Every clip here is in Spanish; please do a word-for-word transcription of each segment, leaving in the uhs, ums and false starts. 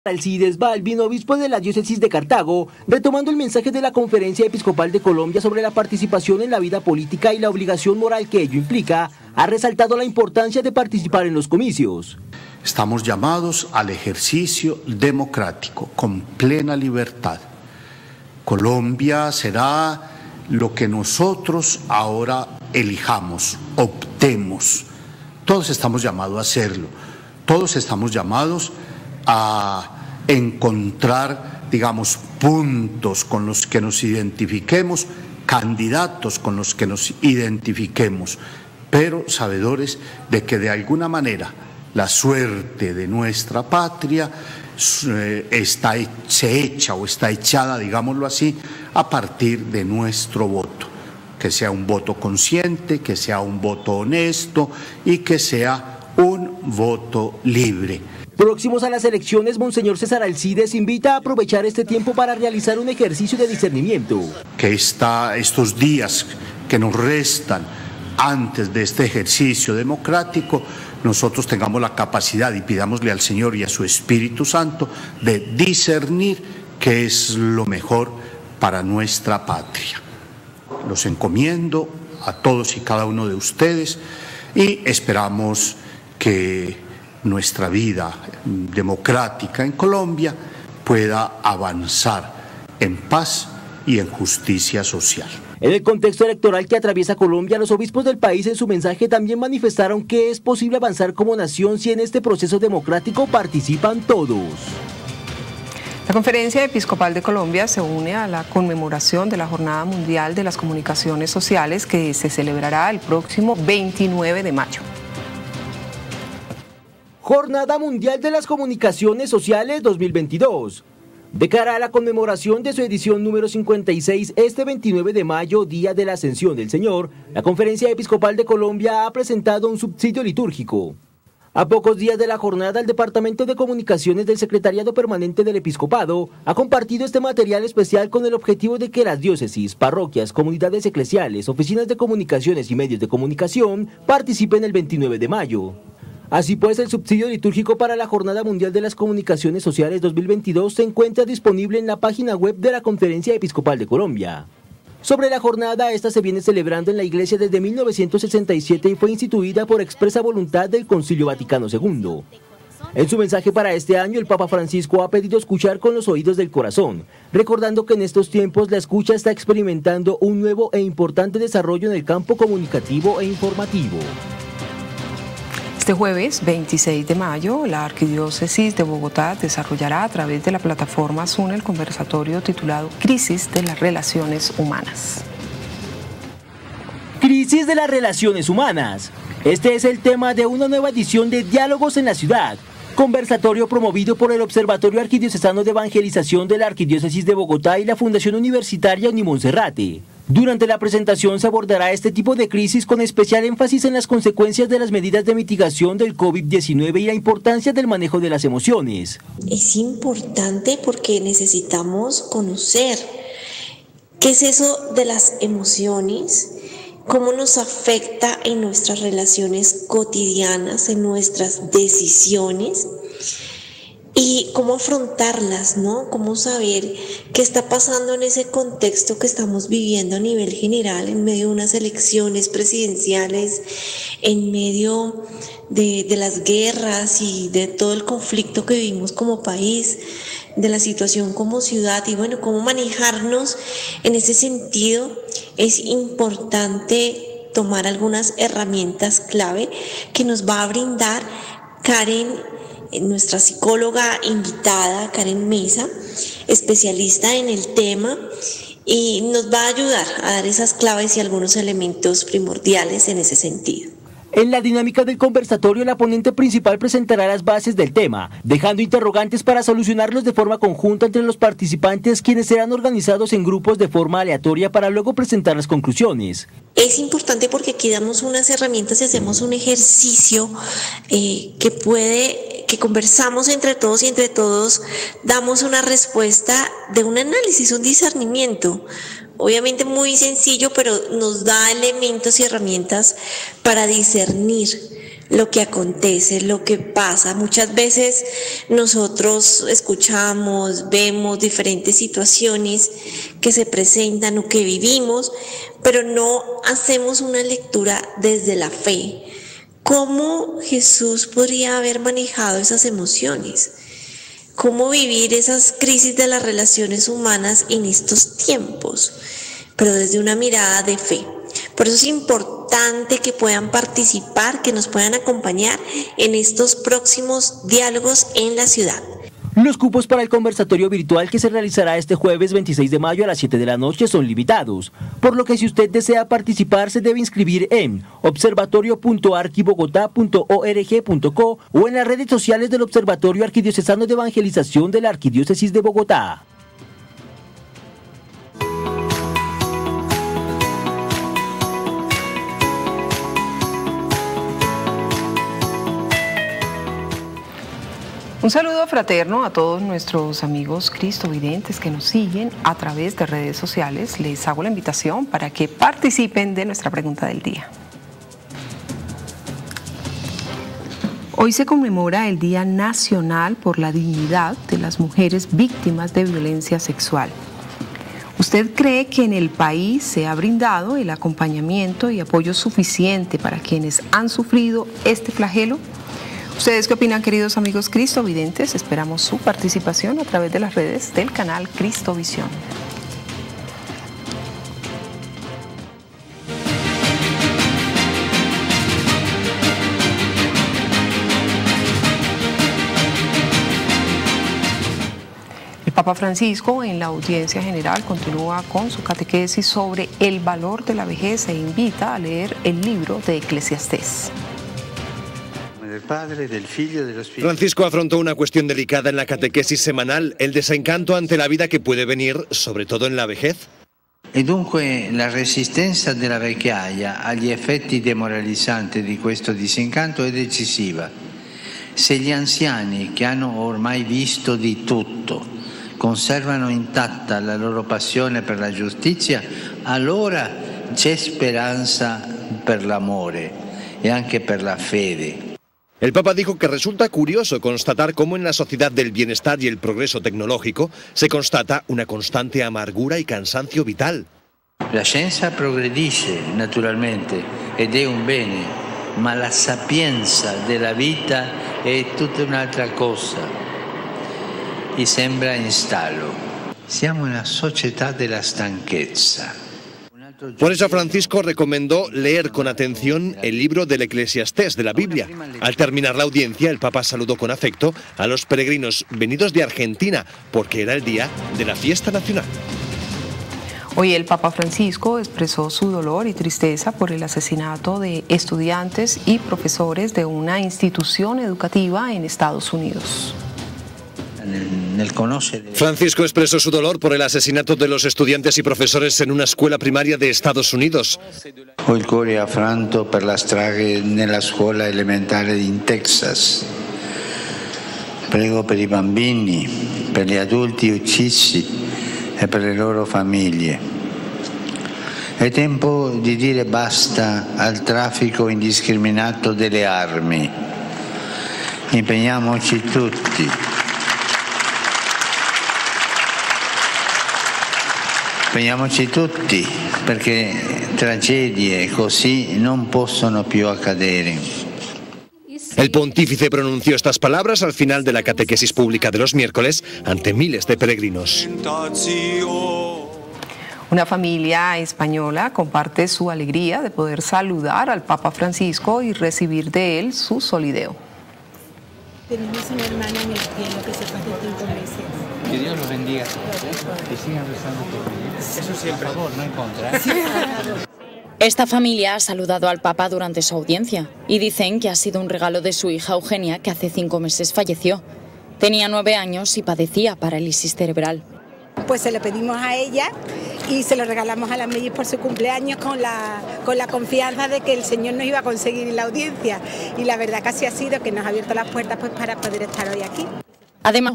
Alcides Balvin, obispo de la diócesis de Cartago, retomando el mensaje de la Conferencia Episcopal de Colombia sobre la participación en la vida política y la obligación moral que ello implica, ha resaltado la importancia de participar en los comicios. Estamos llamados al ejercicio democrático con plena libertad. Colombia será lo que nosotros ahora elijamos, optemos. Todos estamos llamados a hacerlo, todos estamos llamados a encontrar, digamos, puntos con los que nos identifiquemos, candidatos con los que nos identifiquemos, pero sabedores de que de alguna manera la suerte de nuestra patria eh, está, se echa o está echada, digámoslo así, a partir de nuestro voto, que sea un voto consciente, que sea un voto honesto y que sea un voto libre. Próximos a las elecciones, Monseñor César Alcides invita a aprovechar este tiempo para realizar un ejercicio de discernimiento. Que está, estos días que nos restan antes de este ejercicio democrático, nosotros tengamos la capacidad y pidámosle al Señor y a su Espíritu Santo de discernir qué es lo mejor para nuestra patria. Los encomiendo a todos y cada uno de ustedes y esperamos que nuestra vida democrática en Colombia pueda avanzar en paz y en justicia social. En el contexto electoral que atraviesa Colombia, los obispos del país en su mensaje también manifestaron que es posible avanzar como nación si en este proceso democrático participan todos. La Conferencia Episcopal de Colombia se une a la conmemoración de la Jornada Mundial de las Comunicaciones Sociales que se celebrará el próximo veintinueve de mayo. Jornada Mundial de las Comunicaciones Sociales dos mil veintidós. De cara a la conmemoración de su edición número cincuenta y seis, este veintinueve de mayo, Día de la Ascensión del Señor, la Conferencia Episcopal de Colombia ha presentado un subsidio litúrgico. A pocos días de la jornada, el Departamento de Comunicaciones del Secretariado Permanente del Episcopado ha compartido este material especial con el objetivo de que las diócesis, parroquias, comunidades eclesiales, oficinas de comunicaciones y medios de comunicación participen el veintinueve de mayo. Así pues, el subsidio litúrgico para la Jornada Mundial de las Comunicaciones Sociales dos mil veintidós se encuentra disponible en la página web de la Conferencia Episcopal de Colombia. Sobre la jornada, esta se viene celebrando en la Iglesia desde mil novecientos sesenta y siete y fue instituida por expresa voluntad del Concilio Vaticano segundo. En su mensaje para este año, el Papa Francisco ha pedido escuchar con los oídos del corazón, recordando que en estos tiempos la escucha está experimentando un nuevo e importante desarrollo en el campo comunicativo e informativo. Este jueves veintiséis de mayo, la Arquidiócesis de Bogotá desarrollará a través de la plataforma Zoom el conversatorio titulado Crisis de las Relaciones Humanas. Crisis de las Relaciones Humanas. Este es el tema de una nueva edición de Diálogos en la Ciudad, conversatorio promovido por el Observatorio Arquidiocesano de Evangelización de la Arquidiócesis de Bogotá y la Fundación Universitaria Unimonserrate. Durante la presentación se abordará este tipo de crisis con especial énfasis en las consecuencias de las medidas de mitigación del COVID diecinueve y la importancia del manejo de las emociones. Es importante porque necesitamos conocer qué es eso de las emociones, cómo nos afecta en nuestras relaciones cotidianas, en nuestras decisiones. Y cómo afrontarlas, ¿no? Cómo saber qué está pasando en ese contexto que estamos viviendo a nivel general, en medio de unas elecciones presidenciales, en medio de, de las guerras y de todo el conflicto que vivimos como país, de la situación como ciudad y bueno, cómo manejarnos en ese sentido. Es importante tomar algunas herramientas clave que nos va a brindar Karen, nuestra psicóloga invitada, Karen Mesa, especialista en el tema, y nos va a ayudar a dar esas claves y algunos elementos primordiales en ese sentido. En la dinámica del conversatorio, la ponente principal presentará las bases del tema, dejando interrogantes para solucionarlos de forma conjunta entre los participantes, quienes serán organizados en grupos de forma aleatoria para luego presentar las conclusiones. Es importante porque aquí damos unas herramientas y hacemos un ejercicio eh, que puede, que conversamos entre todos y entre todos damos una respuesta de un análisis, un discernimiento. Obviamente muy sencillo, pero nos da elementos y herramientas para discernir lo que acontece, lo que pasa. Muchas veces nosotros escuchamos, vemos diferentes situaciones que se presentan o que vivimos, pero no hacemos una lectura desde la fe. ¿Cómo Jesús podría haber manejado esas emociones? ¿Cómo vivir esas crisis de las relaciones humanas en estos tiempos? Pero desde una mirada de fe. Por eso es importante que puedan participar, que nos puedan acompañar en estos próximos diálogos en la ciudad. Los cupos para el conversatorio virtual que se realizará este jueves veintiséis de mayo a las siete de la noche son limitados, por lo que si usted desea participar se debe inscribir en observatorio punto arquibogotá punto org punto co o en las redes sociales del Observatorio Arquidiocesano de Evangelización de la Arquidiócesis de Bogotá. Un saludo fraterno a todos nuestros amigos cristovidentes que nos siguen a través de redes sociales. Les hago la invitación para que participen de nuestra pregunta del día. Hoy se conmemora el Día Nacional por la Dignidad de las Mujeres Víctimas de Violencia Sexual. ¿Usted cree que en el país se ha brindado el acompañamiento y apoyo suficiente para quienes han sufrido este flagelo? ¿Ustedes qué opinan, queridos amigos cristovidentes? Esperamos su participación a través de las redes del canal Cristovisión. El Papa Francisco, en la audiencia general, continúa con su catequesis sobre el valor de la vejez e invita a leer el libro de Eclesiastés. Francisco afrontó una cuestión delicada en la catequesis semanal, el desencanto ante la vida que puede venir, sobre todo en la vejez. E dunque la resistenza della vecchiaia agli effetti demoralizzanti di questo disincanto è decisiva. Se gli anziani, che hanno ormai visto di tutto, conservano intatta la loro passione per la giustizia, allora c'è speranza per l'amore e anche per la fede. El Papa dijo que resulta curioso constatar cómo en la sociedad del bienestar y el progreso tecnológico se constata una constante amargura y cansancio vital. La scienza progredisce naturalmente ed è un bene, ma la sapienza della vita è tutta un'altra cosa e sembra in stallo. Siamo una società della stanchezza. Por eso Francisco recomendó leer con atención el libro del Eclesiastés de la Biblia. Al terminar la audiencia, el Papa saludó con afecto a los peregrinos venidos de Argentina, porque era el día de la fiesta nacional. Hoy el Papa Francisco expresó su dolor y tristeza por el asesinato de estudiantes y profesores de una institución educativa en Estados Unidos. Francisco expresó su dolor por el asesinato de los estudiantes y profesores en una escuela primaria de Estados Unidos. Ho il cuore affranto per la strage nella scuola elementare in Texas. Prego per i bambini, per gli adulti uccisi e per le loro famiglie. È tempo di dire basta al traffico indiscriminato delle armi. Impegniamoci tutti. Impegniamoci tutti perché tragedie così non possono più accadere. El pontífice pronunció estas palabras al final de la catequesis pública de los miércoles ante miles de peregrinos. Una familia española comparte su alegría de poder saludar al Papa Francisco y recibir de él su solideo. Tenemos una hermana en el cielo que se pasó cinco meses. Que Dios los bendiga y sigan rezando por mí. Eso siempre. Por favor, no en contra. ¿eh? Esta familia ha saludado al Papa durante su audiencia y dicen que ha sido un regalo de su hija Eugenia, que hace cinco meses falleció. Tenía nueve años y padecía parálisis cerebral. Pues se lo pedimos a ella y se lo regalamos a la Mellis por su cumpleaños con la, con la confianza de que el Señor nos iba a conseguir la audiencia. Y la verdad que así ha sido, que nos ha abierto las puertas pues, para poder estar hoy aquí. Además,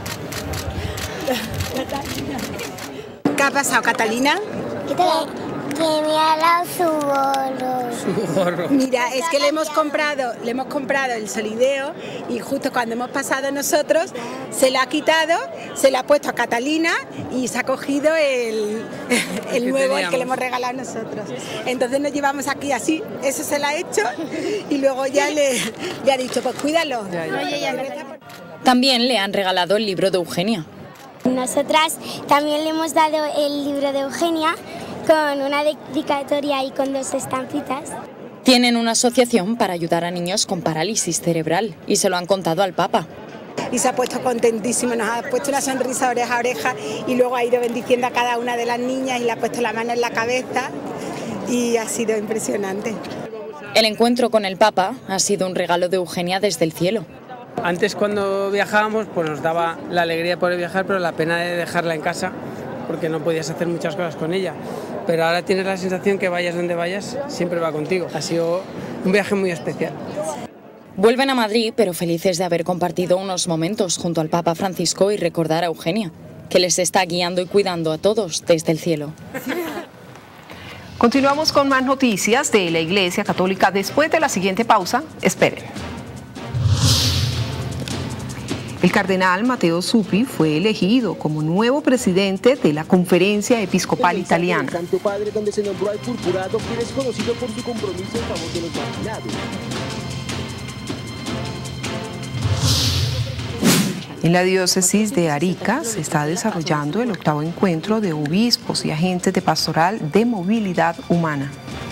¿qué ha pasado, Catalina? ¿Qué tal? me ha dado su gorro. Su gorro. Mira, es que le hemos comprado, le hemos comprado el solideo y justo cuando hemos pasado nosotros se lo ha quitado, se lo ha puesto a Catalina y se ha cogido el, el nuevo, el que le hemos regalado nosotros. Entonces nos llevamos aquí así, eso se lo ha hecho y luego ya le, le ha dicho, pues cuídalo. Ya, ya. También le han regalado el libro de Eugenia. Nosotras también le hemos dado el libro de Eugenia con una dedicatoria y con dos estampitas. Tienen una asociación para ayudar a niños con parálisis cerebral y se lo han contado al Papa. Y se ha puesto contentísimo, nos ha puesto una sonrisa oreja a oreja y luego ha ido bendiciendo a cada una de las niñas y le ha puesto la mano en la cabeza y ha sido impresionante. El encuentro con el Papa ha sido un regalo de Eugenia desde el cielo. Antes cuando viajábamos pues nos daba la alegría de poder viajar, pero la pena de dejarla en casa porque no podías hacer muchas cosas con ella. Pero ahora tienes la sensación que vayas donde vayas, siempre va contigo. Ha sido un viaje muy especial. Vuelven a Madrid, pero felices de haber compartido unos momentos junto al Papa Francisco y recordar a Eugenia, que les está guiando y cuidando a todos desde el cielo. Continuamos con más noticias de la Iglesia Católica después de la siguiente pausa. Esperen. El cardenal Matteo Zuppi fue elegido como nuevo presidente de la Conferencia Episcopal Italiana. El Santo Padre, donde se nombró al purpurado, quien es conocido por su compromiso en favor de los marginados. En la diócesis de Arica se está desarrollando el octavo encuentro de obispos y agentes de pastoral de movilidad humana.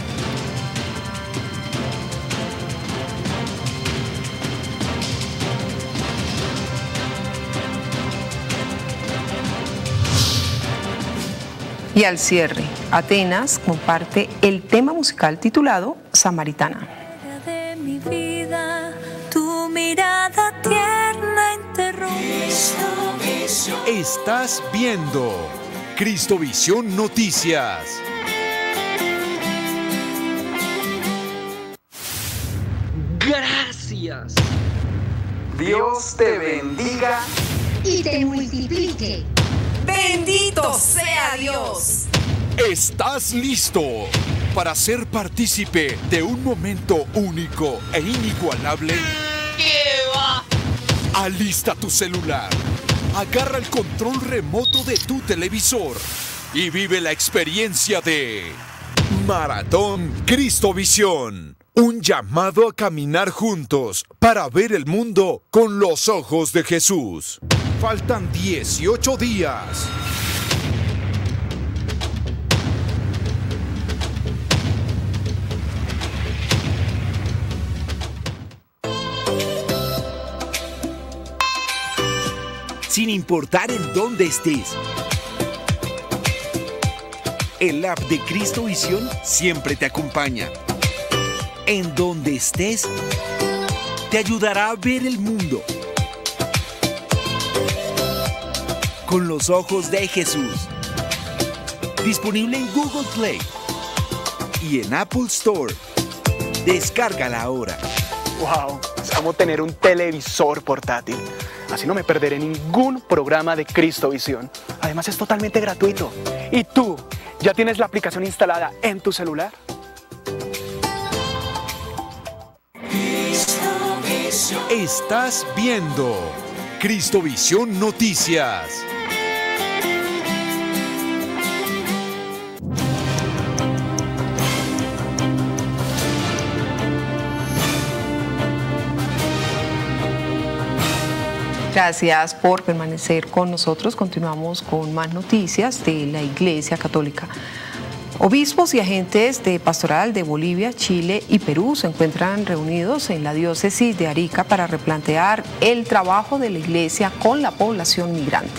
Y al cierre, Atenas comparte el tema musical titulado Samaritana. De mi vida, tu mirada tierna interrumpe. Estás viendo Cristovisión Noticias. Gracias. Dios te bendiga y te multiplique. ¡Bendito sea Dios! ¿Estás listo para ser partícipe de un momento único e inigualable? ¿Qué va? Alista tu celular, agarra el control remoto de tu televisor y vive la experiencia de Maratón Cristovisión. Un llamado a caminar juntos para ver el mundo con los ojos de Jesús. Faltan dieciocho días. Sin importar en dónde estés, el app de Cristovisión siempre te acompaña. En donde estés, te ayudará a ver el mundo con los ojos de Jesús. Disponible en Google Play y en Apple Store. Descárgala ahora. ¡Wow! Es como tener un televisor portátil. Así no me perderé ningún programa de Cristovisión. Además es totalmente gratuito. ¿Y tú ya tienes la aplicación instalada en tu celular? Estás viendo Cristovisión Noticias. Gracias por permanecer con nosotros. Continuamos con más noticias de la Iglesia Católica. Obispos y agentes de pastoral de Bolivia, Chile y Perú se encuentran reunidos en la diócesis de Arica para replantear el trabajo de la Iglesia con la población migrante.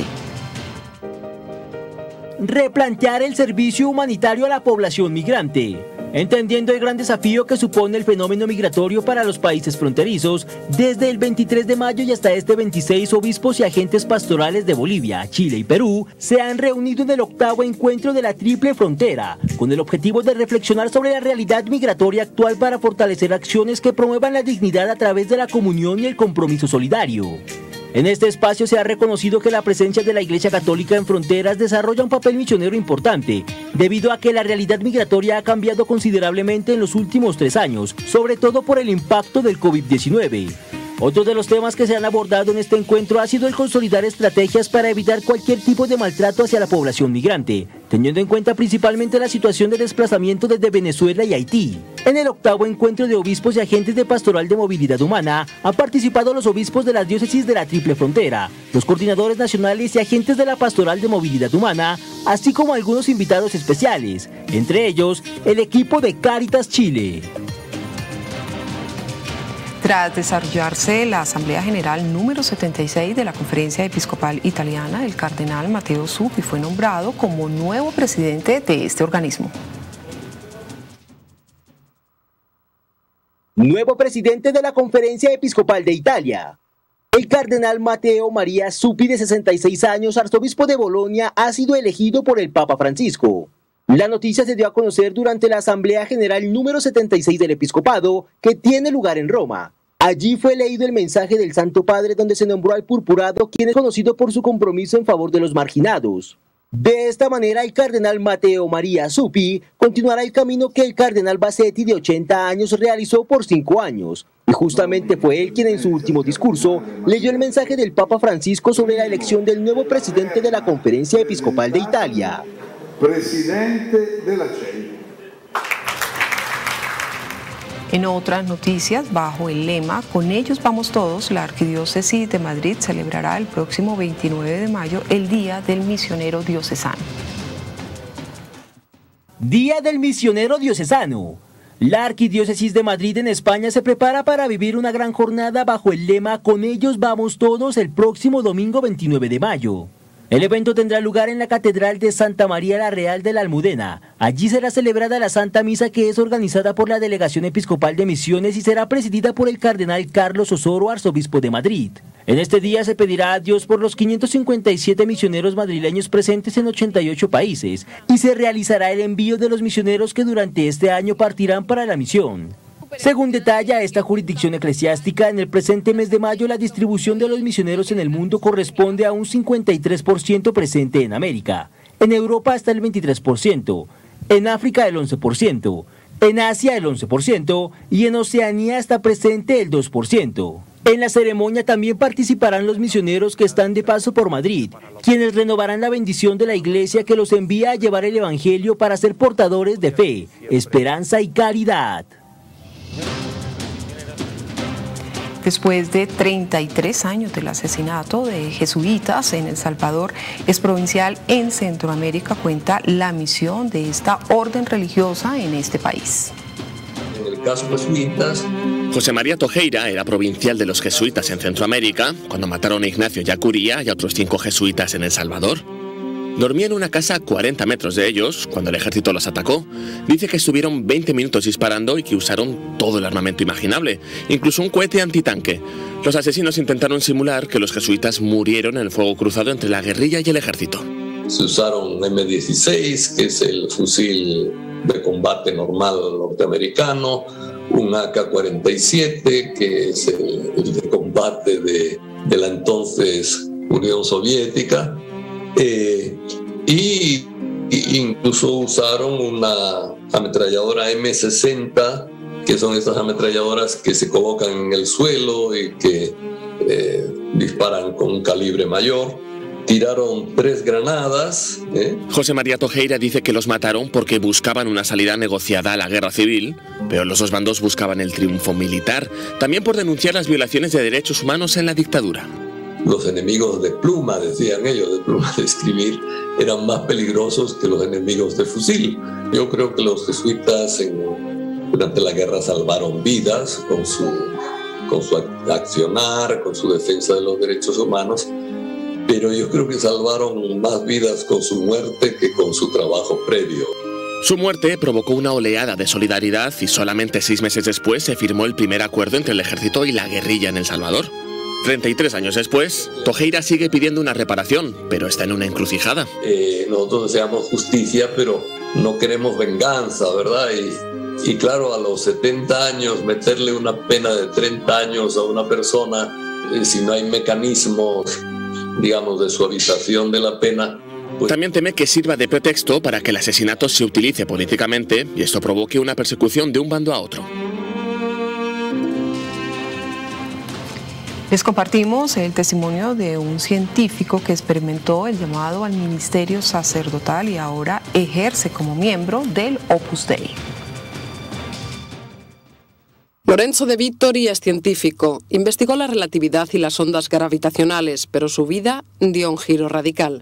Replantear el servicio humanitario a la población migrante. Entendiendo el gran desafío que supone el fenómeno migratorio para los países fronterizos, desde el veintitrés de mayo y hasta este veintiséis, obispos y agentes pastorales de Bolivia, Chile y Perú se han reunido en el octavo encuentro de la Triple Frontera, con el objetivo de reflexionar sobre la realidad migratoria actual para fortalecer acciones que promuevan la dignidad a través de la comunión y el compromiso solidario. En este espacio se ha reconocido que la presencia de la Iglesia Católica en fronteras desarrolla un papel misionero importante, debido a que la realidad migratoria ha cambiado considerablemente en los últimos tres años, sobre todo por el impacto del COVID diecinueve. Otro de los temas que se han abordado en este encuentro ha sido el consolidar estrategias para evitar cualquier tipo de maltrato hacia la población migrante, teniendo en cuenta principalmente la situación de desplazamiento desde Venezuela y Haití. En el octavo encuentro de obispos y agentes de Pastoral de Movilidad Humana han participado los obispos de las diócesis de la Triple Frontera, los coordinadores nacionales y agentes de la Pastoral de Movilidad Humana, así como algunos invitados especiales, entre ellos el equipo de Cáritas Chile. Tras desarrollarse la Asamblea General número setenta y seis de la Conferencia Episcopal Italiana, el cardenal Matteo Zuppi fue nombrado como nuevo presidente de este organismo. Nuevo presidente de la Conferencia Episcopal de Italia. El cardenal Matteo Maria Zuppi, de sesenta y seis años, arzobispo de Bolonia, ha sido elegido por el Papa Francisco. La noticia se dio a conocer durante la Asamblea General número setenta y seis del Episcopado, que tiene lugar en Roma. Allí fue leído el mensaje del Santo Padre, donde se nombró al purpurado, quien es conocido por su compromiso en favor de los marginados. De esta manera, el cardenal Matteo Maria Zuppi continuará el camino que el cardenal Bassetti, de ochenta años, realizó por cinco años. Y justamente fue él quien en su último discurso leyó el mensaje del Papa Francisco sobre la elección del nuevo presidente de la Conferencia Episcopal de Italia. Presidente de la C E I. En otras noticias, bajo el lema "Con ellos vamos todos", la Arquidiócesis de Madrid celebrará el próximo veintinueve de mayo el Día del Misionero Diocesano. Día del Misionero Diocesano. La Arquidiócesis de Madrid en España se prepara para vivir una gran jornada bajo el lema "Con ellos vamos todos" el próximo domingo veintinueve de mayo. El evento tendrá lugar en la Catedral de Santa María la Real de la Almudena. Allí será celebrada la Santa Misa, que es organizada por la Delegación Episcopal de Misiones y será presidida por el cardenal Carlos Osoro, arzobispo de Madrid. En este día se pedirá a Dios por los quinientos cincuenta y siete misioneros madrileños presentes en ochenta y ocho países y se realizará el envío de los misioneros que durante este año partirán para la misión. Según detalla esta jurisdicción eclesiástica, en el presente mes de mayo la distribución de los misioneros en el mundo corresponde a un cincuenta y tres por ciento presente en América, en Europa está el veintitrés por ciento, en África el once por ciento, en Asia el once por ciento y en Oceanía está presente el dos por ciento. En la ceremonia también participarán los misioneros que están de paso por Madrid, quienes renovarán la bendición de la Iglesia que los envía a llevar el Evangelio para ser portadores de fe, esperanza y caridad. Después de treinta y tres años del asesinato de jesuitas en El Salvador, exprovincial en Centroamérica cuenta la misión de esta orden religiosa en este país. En el caso jesuitas, José María Tojeira era provincial de los jesuitas en Centroamérica cuando mataron a Ignacio Yacuría y a otros cinco jesuitas en El Salvador. Dormía en una casa a cuarenta metros de ellos cuando el ejército los atacó. Dice que estuvieron veinte minutos disparando y que usaron todo el armamento imaginable, incluso un cohete antitanque. Los asesinos intentaron simular que los jesuitas murieron en el fuego cruzado entre la guerrilla y el ejército. Se usaron eme dieciséis, que es el fusil de combate normal norteamericano, un a ka cuarenta y siete, que es el, el de combate de, de la entonces Unión Soviética. Eh, y, y incluso usaron una ametralladora eme sesenta, que son estas ametralladoras que se colocan en el suelo y que eh, disparan con un calibre mayor. Tiraron tres granadas. ¿eh? José María Tojeira dice que los mataron porque buscaban una salida negociada a la guerra civil, pero los dos bandos buscaban el triunfo militar, también por denunciar las violaciones de derechos humanos en la dictadura. Los enemigos de pluma, decían ellos, de pluma de escribir, eran más peligrosos que los enemigos de fusil. Yo creo que los jesuitas en, durante la guerra salvaron vidas con su, con su accionar, con su defensa de los derechos humanos, pero yo creo que salvaron más vidas con su muerte que con su trabajo previo. Su muerte provocó una oleada de solidaridad y solamente seis meses después se firmó el primer acuerdo entre el ejército y la guerrilla en El Salvador. treinta y tres años después, Tojeira sigue pidiendo una reparación, pero está en una encrucijada. Eh, nosotros deseamos justicia, pero no queremos venganza, ¿verdad? Y Y claro, a los setenta años, meterle una pena de treinta años a una persona, eh, si no hay mecanismos, digamos, de suavización de la pena. Pues... También teme que sirva de pretexto para que el asesinato se utilice políticamente y esto provoque una persecución de un bando a otro. Les compartimos el testimonio de un científico que experimentó el llamado al ministerio sacerdotal y ahora ejerce como miembro del Opus Dei. Lorenzo De Vittori es científico. Investigó la relatividad y las ondas gravitacionales, pero su vida dio un giro radical.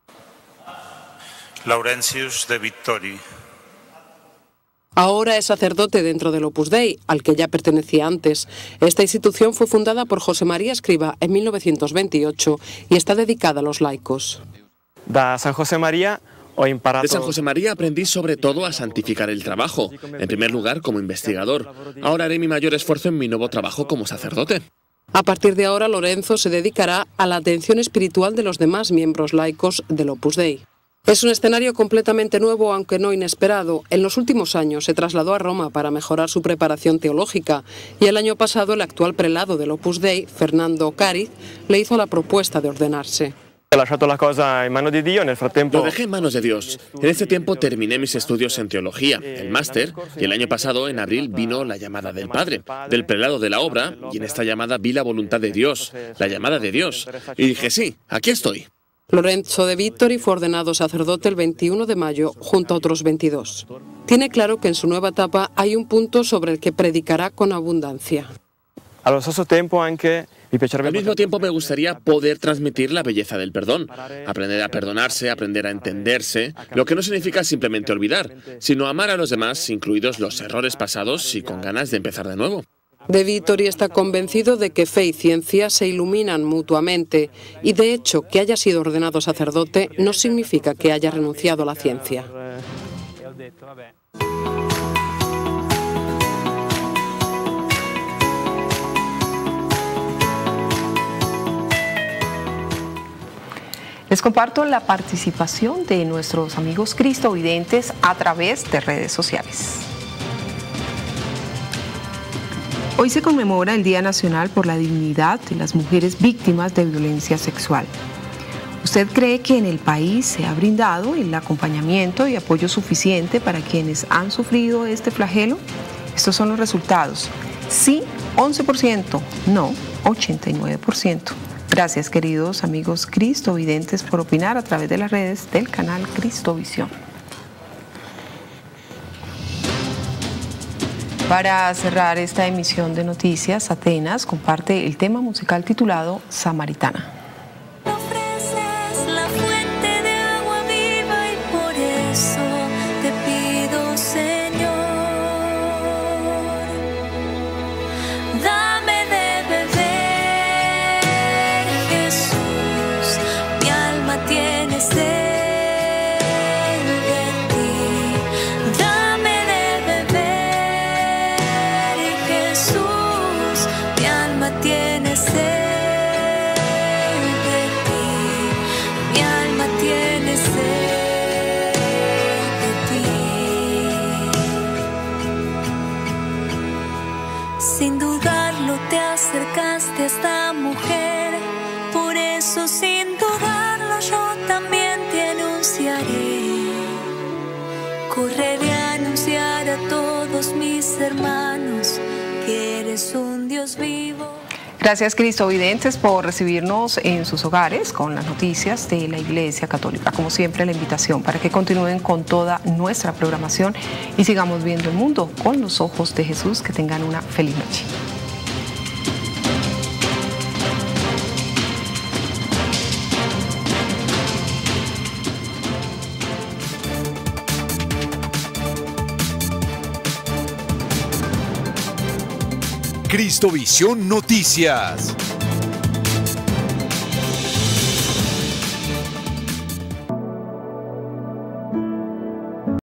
Laurentius De Vittori. Ahora es sacerdote dentro del Opus Dei, al que ya pertenecía antes. Esta institución fue fundada por José María Escrivá en mil novecientos veintiocho y está dedicada a los laicos. De San José María De San José María aprendí sobre todo a santificar el trabajo, en primer lugar como investigador. Ahora haré mi mayor esfuerzo en mi nuevo trabajo como sacerdote. A partir de ahora, Lorenzo se dedicará a la atención espiritual de los demás miembros laicos del Opus Dei. Es un escenario completamente nuevo, aunque no inesperado. En los últimos años se trasladó a Roma para mejorar su preparación teológica y el año pasado el actual prelado del Opus Dei, Fernando Cariz, le hizo la propuesta de ordenarse. He lasciato la cosa en manos de Dios, en el frattempo... Lo dejé en manos de Dios. En este tiempo terminé mis estudios en teología, el máster, y el año pasado, en abril, vino la llamada del Padre, del prelado de la obra, y en esta llamada vi la voluntad de Dios, la llamada de Dios. Y dije, sí, aquí estoy. Lorenzo De Vittori fue ordenado sacerdote el veintiuno de mayo, junto a otros veintidós. Tiene claro que en su nueva etapa hay un punto sobre el que predicará con abundancia. Al mismo tiempo me gustaría poder transmitir la belleza del perdón, aprender a perdonarse, aprender a entenderse, lo que no significa simplemente olvidar, sino amar a los demás, incluidos los errores pasados y con ganas de empezar de nuevo. De Vittori está convencido de que fe y ciencia se iluminan mutuamente y, de hecho, que haya sido ordenado sacerdote no significa que haya renunciado a la ciencia. Les comparto la participación de nuestros amigos cristovidentes a través de redes sociales. Hoy se conmemora el Día Nacional por la Dignidad de las Mujeres Víctimas de Violencia Sexual. ¿Usted cree que en el país se ha brindado el acompañamiento y apoyo suficiente para quienes han sufrido este flagelo? Estos son los resultados. Sí, once por ciento. No, ochenta y nueve por ciento. Gracias, queridos amigos cristovidentes, por opinar a través de las redes del canal Cristovisión. Para cerrar esta emisión de noticias, Atenas comparte el tema musical titulado Samaritana. Ofreces la fuente de agua viva y por eso te pido, Señor, dame de beber, Jesús, mi alma tiene sed. Sin dudarlo te acercaste a esta mujer, por eso sin dudarlo yo también te anunciaré. Correré a anunciar a todos mis hermanos que eres un Dios vivo. Gracias, cristovidentes, por recibirnos en sus hogares con las noticias de la Iglesia Católica. Como siempre, la invitación para que continúen con toda nuestra programación y sigamos viendo el mundo con los ojos de Jesús. Que tengan una feliz noche. Cristovisión Noticias.